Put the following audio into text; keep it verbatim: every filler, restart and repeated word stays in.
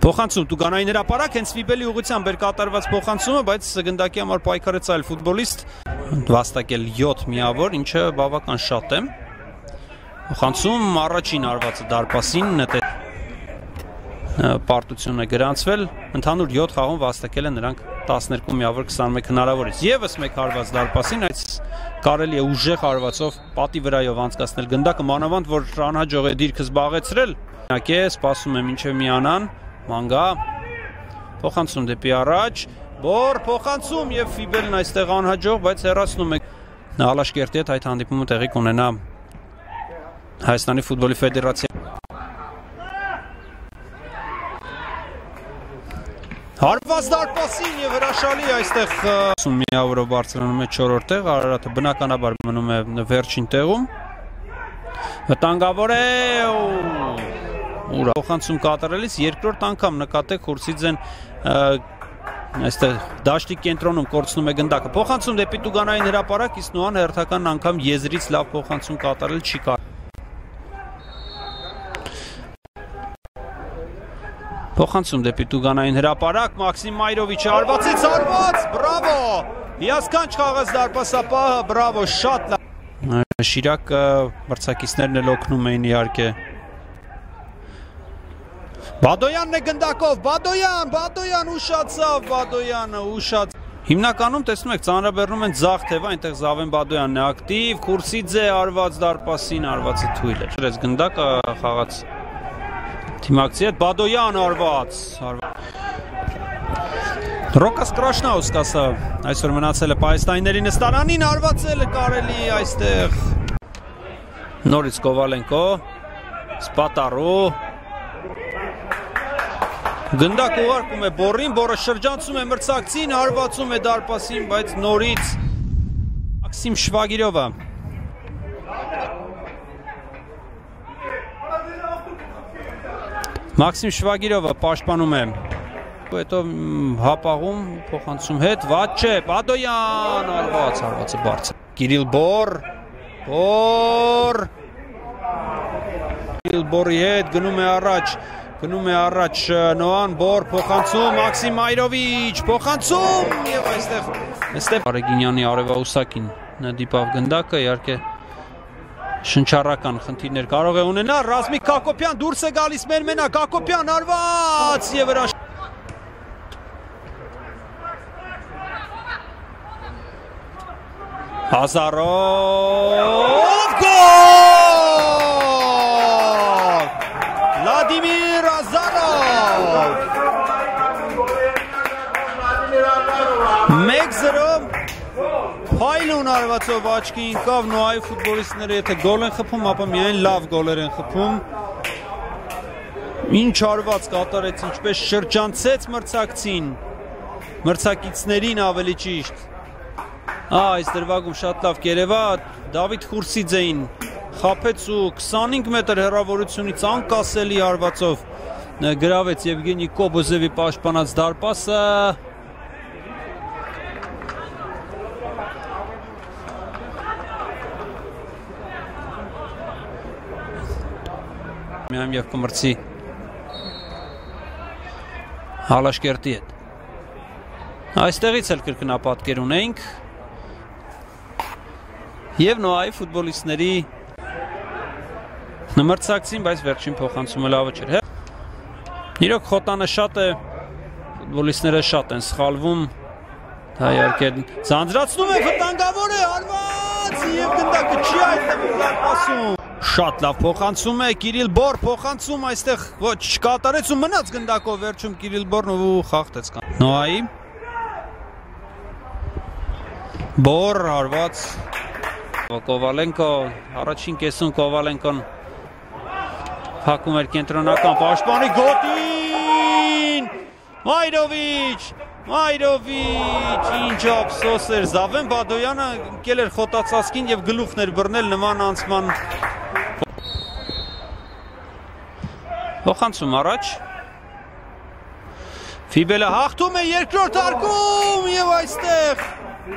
Փոխանցում Տուգանային հրապարակ, հենց Ֆիբելի ուղղությամբ էր կատարված փոխանցումը, բայց գնդակի համար պայքարեց այլ ֆուտբոլիստ, վաստակել յոթ միավոր, ինչը բավական շատ է։ Փոխանցում առաջին արվածը դարպասին, պարտություն է գրանցվել, ընդհանուր յոթ խաղում վաստակել են նրանք տասներկու միավոր քսանմեկ հնարավորից։ Եվս մեկ հարված դարպասին, այս կարելի է ուժեղ հարվածով պատի վրայով անցկացնել գնդակը, մանավանդ որ անհաջող է դիրքը զբաղեցրել։ Է, սպասում է մինչև միանան, Մանգա, փոխանցում դեպի առաջ, բոր, փոխանցում և Ֆիբելն այստեղ անհաջող, բայց հեռացնում է Ալաշկերտի հետ այդ հանդիպումը տեղի կունենա Հայաստանի ֆուտբոլի ֆեդերացիա։ Հարված դարպասին և հրաշալի այստեղ միավորով բարձրանում է չորրորդ տեղ, Արարատը բնականաբար մնում է վերջին տեղում։ Վտանգավոր է Ուրա փոխանցում կատարելիս երկրորդ անգամ նկատեք Խուրցիձեն այստեղ դաշտի կենտրոնում կորցնում է գնդակը։ Փոխանցում դեպի Տուգանային հրապարակ, իսկ նոան հերթական անգամ եզրից լավ փոխանցում կատարել չի կարող։ Փոխանցում դեպի Տուգանային հրապարակ, Մաքսիմ Մայրովիչը արվածից արված, բրավո։ Հիասքանչ խաղաց դարպասապահը, բրավո, շատ լավ։ Շիրակ մրցակիցներն էլ օգնում էին իհարկե։ Բադոյանն է գնդակով, Բադոյան, Բադոյան ուշացավ, Բադոյանը ուշաց։ Հիմնականում տեսնում եք ծանրաբեռնում են ձախ թևը, այնտեղ Զավեն Բադոյանն է ակտիվ, Խուրցիձե արված դարպասին, արվածը թույլ է։ Այս գնդակը խաղաց թիմակցի հետ, Բադոյան արված։ Ռոկաս Կրաշնաուսկասը այսօր մնացել է պահեստայինների նստարանին, արվածել է կարելի այստեղ։ Նորից Կովալենկո, Սպատարու Գնդակ ուղարկում է բորին, բորը շրջանցում է մրցակցին, հարվածում է դարպասին, բայց նորից Մաքսիմ Շվագիրովը։ Մաքսիմ Շվագիրովը պաշտպանում է։ Հետո հապաղում, փոխանցում հետ, վատ չէ, Բադոյան, արված, արվածը բարձր։ Կիրիլ Բոր, Բոր, Կիրիլ Բորի հետ գնում է առաջ։ Գնում է առաջ Նոան, Բոր, փոխանցում, Մաքսիմ Մայրովիչ, փոխանցում և այստեղ Ստեփ Արեգինյանի արևաուսակին դիպավ գնդակը, իհարկե շնչառական խնդիրներ կարող է ունենալ, Ռազմիկ Հակոբյան դուրս է գալիս մեր մենակ, Հակոբյան արված և հրաշ Հազարով գոլ Վլադիմիր Ազարով մեկ զրո Փայլուն արվածով աչքի ինկավ Նոայի ֆուտբոլիստները եթե գոլ են խփում, ապա միայն լավ գոլեր են խփում։ Ինչ արված կատարեց, ինչպես շրջանցեց մրցակցին, մրցակիցներին ավելի ճիշտ։ Այս դրվագում շատ լավ կերևա Դավիթ Խուրցիձեին խափեց ու քսանհինգ մետր հեռավորությունից անկասելի արվածով գրավեց Եվգենի Կոբոզևի պաշտպանած դարպասը։ Միայն և կմրցի Ալաշկերտի հետ։ Այստեղից էլ կրկնապատկեր ունեինք և Նոայի ֆուտբոլիստների մրցակցին, բայց վերջին փոխանցումը լավը չէր։ Իրոք խոտանը շատ է, ֆուտբոլիստները շատ են սխալվում, դա իհարկե ձանձրացնում է, վտանգավոր է, արված և գնդակը չի այդտեղում դարպասում։ Շատ լավ փոխանցում է, Կիրիլ Բոր փոխանցում այստեղ ոչ կատարեց ու մնաց գնդակով վերջում Կիրիլ Բորն ու խախտեց կան։ Նոայի Բոր արված Կովալենկո, առաջին կեսում Կովալենկոն հակում էր կենտրոնական պաշտպանի գոտին, Մայրովիչ, Մայրովիչ, ինչ ափսոս էր, Զավեն Բադոյանը ընկել էր խոտացածքին և գլուխն էր բռնել նման անցման։ Փոխանցում առաջ, Ֆիբելը հաղթում է երկրորդ հարկում և այստեղ